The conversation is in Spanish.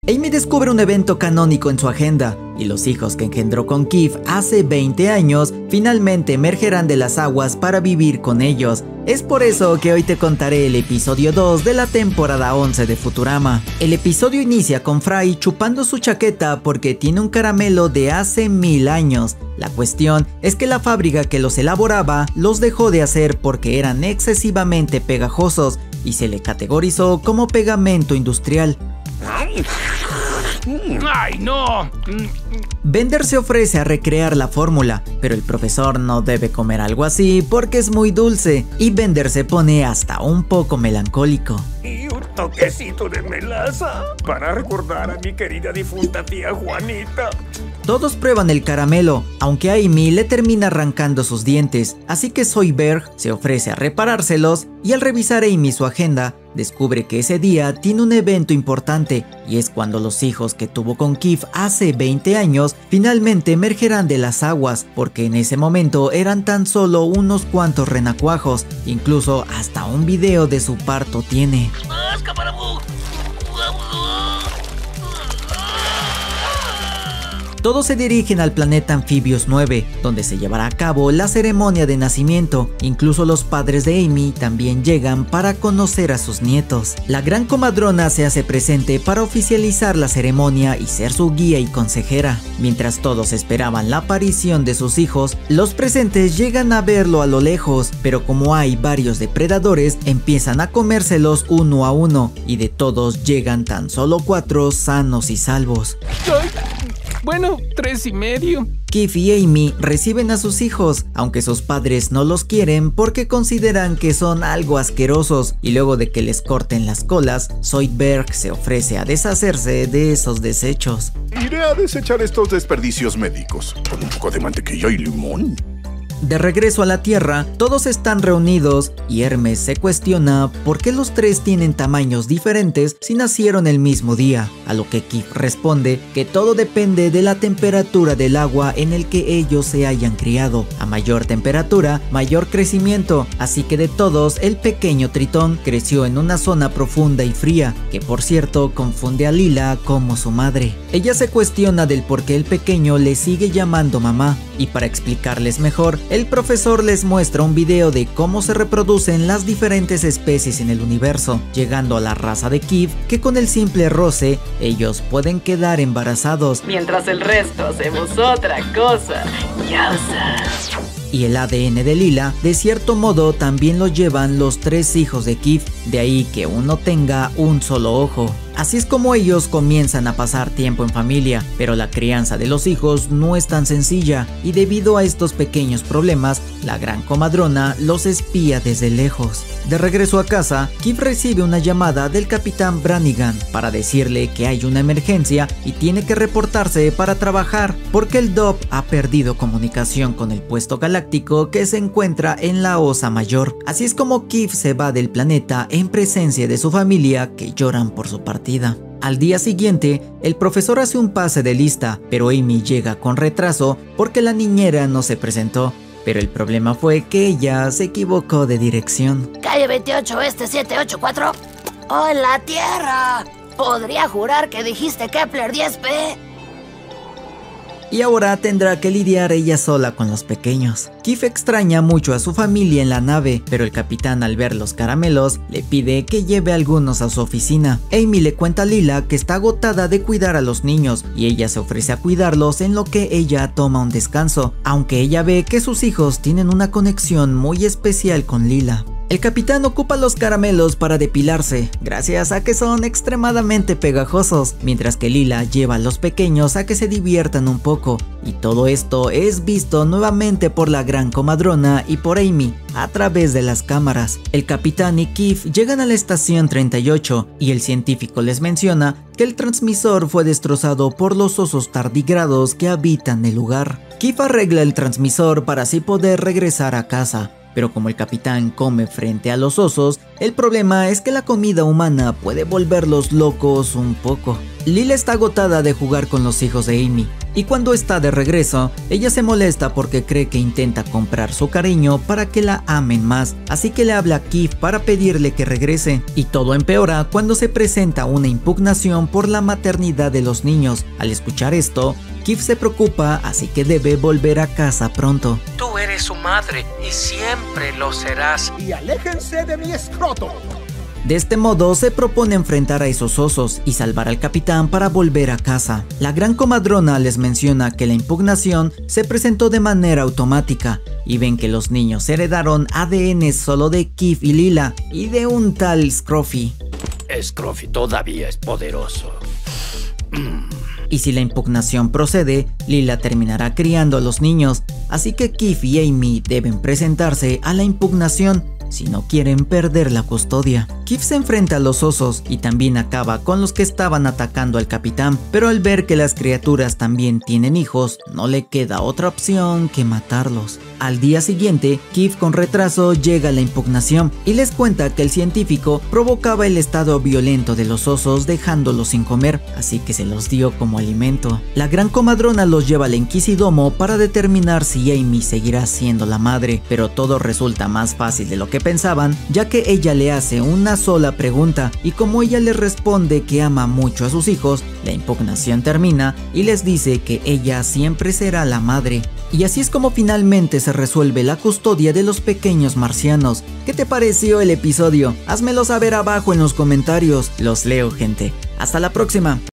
Amy descubre un evento canónico en su agenda, y los hijos que engendró con Keith hace 20 años finalmente emergerán de las aguas para vivir con ellos. Es por eso que hoy te contaré el episodio 2 de la temporada 11 de Futurama. El episodio inicia con Fry chupando su chaqueta porque tiene un caramelo de hace 1000 años. La cuestión es que la fábrica que los elaboraba los dejó de hacer porque eran excesivamente pegajosos y se le categorizó como pegamento industrial. ¡Ay, no! Bender se ofrece a recrear la fórmula, pero el profesor no debe comer algo así porque es muy dulce, y Bender se pone hasta un poco melancólico. Y un toquecito de melaza para recordar a mi querida difunta tía Juanita. Todos prueban el caramelo, aunque Amy le termina arrancando sus dientes, así que Zoidberg se ofrece a reparárselos, y al revisar Amy su agenda, descubre que ese día tiene un evento importante, y es cuando los hijos que tuvo con Keith hace 20 años finalmente emergerán de las aguas, porque en ese momento eran tan solo unos cuantos renacuajos, incluso hasta un video de su parto tiene. Todos se dirigen al planeta Anfibios 9, donde se llevará a cabo la ceremonia de nacimiento. Incluso los padres de Amy también llegan para conocer a sus nietos. La gran comadrona se hace presente para oficializar la ceremonia y ser su guía y consejera. Mientras todos esperaban la aparición de sus hijos, los presentes llegan a verlo a lo lejos, pero como hay varios depredadores, empiezan a comérselos uno a uno, y de todos llegan tan solo 4 sanos y salvos. Ay, bueno, 3,5. Keith y Amy reciben a sus hijos, aunque sus padres no los quieren porque consideran que son algo asquerosos, y luego de que les corten las colas, Zoidberg se ofrece a deshacerse de esos desechos. Iré a desechar estos desperdicios médicos con un poco de mantequilla y limón. De regreso a la Tierra, todos están reunidos y Hermes se cuestiona por qué los tres tienen tamaños diferentes si nacieron el mismo día, a lo que Keith responde que todo depende de la temperatura del agua en el que ellos se hayan criado. A mayor temperatura, mayor crecimiento, así que de todos, el pequeño Tritón creció en una zona profunda y fría, que por cierto confunde a Lila como su madre. Ella se cuestiona del por qué el pequeño le sigue llamando mamá, y para explicarles mejor, el profesor les muestra un video de cómo se reproducen las diferentes especies en el universo, llegando a la raza de Keith, que con el simple roce, ellos pueden quedar embarazados, mientras el resto hacemos otra cosa. Yauza. Y el ADN de Lila, de cierto modo, también lo llevan los 3 hijos de Keith, de ahí que uno tenga un solo ojo. Así es como ellos comienzan a pasar tiempo en familia, pero la crianza de los hijos no es tan sencilla, y debido a estos pequeños problemas, la gran comadrona los espía desde lejos. De regreso a casa, Keith recibe una llamada del capitán Brannigan para decirle que hay una emergencia y tiene que reportarse para trabajar, porque el DOP ha perdido comunicación con el puesto galáctico que se encuentra en la Osa Mayor. Así es como Keith se va del planeta en presencia de su familia, que lloran por su partida. Al día siguiente, el profesor hace un pase de lista, pero Amy llega con retraso porque la niñera no se presentó. Pero el problema fue que ella se equivocó de dirección. Calle 28 Oeste 784. ¡Oh, en la Tierra! Podría jurar que dijiste Kepler 10P. Y ahora tendrá que lidiar ella sola con los pequeños. Keith extraña mucho a su familia en la nave, pero el capitán, al ver los caramelos, le pide que lleve algunos a su oficina. Amy le cuenta a Lila que está agotada de cuidar a los niños, y ella se ofrece a cuidarlos en lo que ella toma un descanso, aunque ella ve que sus hijos tienen una conexión muy especial con Lila. El capitán ocupa los caramelos para depilarse, gracias a que son extremadamente pegajosos, mientras que Lila lleva a los pequeños a que se diviertan un poco, y todo esto es visto nuevamente por la gran comadrona y por Amy a través de las cámaras. El capitán y Keith llegan a la estación 38 y el científico les menciona que el transmisor fue destrozado por los osos tardígrados que habitan el lugar. Keith arregla el transmisor para así poder regresar a casa. Pero como el capitán come frente a los osos, el problema es que la comida humana puede volverlos locos un poco. Lila está agotada de jugar con los hijos de Amy, y cuando está de regreso, ella se molesta porque cree que intenta comprar su cariño para que la amen más, así que le habla a Kif para pedirle que regrese, y todo empeora cuando se presenta una impugnación por la maternidad de los niños. Al escuchar esto, Kif se preocupa, así que debe volver a casa pronto. Tú eres su madre y siempre lo serás. Y aléjense de mi escroto. De este modo se propone enfrentar a esos osos y salvar al capitán para volver a casa. La gran comadrona les menciona que la impugnación se presentó de manera automática y ven que los niños heredaron ADN solo de Kif y Lila y de un tal Scruffy. Scruffy todavía es poderoso. Y si la impugnación procede, Lila terminará criando a los niños, así que Kif y Amy deben presentarse a la impugnación si no quieren perder la custodia. Kif se enfrenta a los osos y también acaba con los que estaban atacando al capitán, pero al ver que las criaturas también tienen hijos, no le queda otra opción que matarlos. Al día siguiente, Kif con retraso llega a la impugnación y les cuenta que el científico provocaba el estado violento de los osos dejándolos sin comer, así que se los dio como alimento. La gran comadrona los lleva al Inquisidomo para determinar si Amy seguirá siendo la madre, pero todo resulta más fácil de lo que pensaban, ya que ella le hace una sola pregunta y como ella le responde que ama mucho a sus hijos, la impugnación termina y les dice que ella siempre será la madre. Y así es como finalmente se resuelve la custodia de los pequeños marcianos. ¿Qué te pareció el episodio? Házmelo saber abajo en los comentarios, los leo, gente. Hasta la próxima.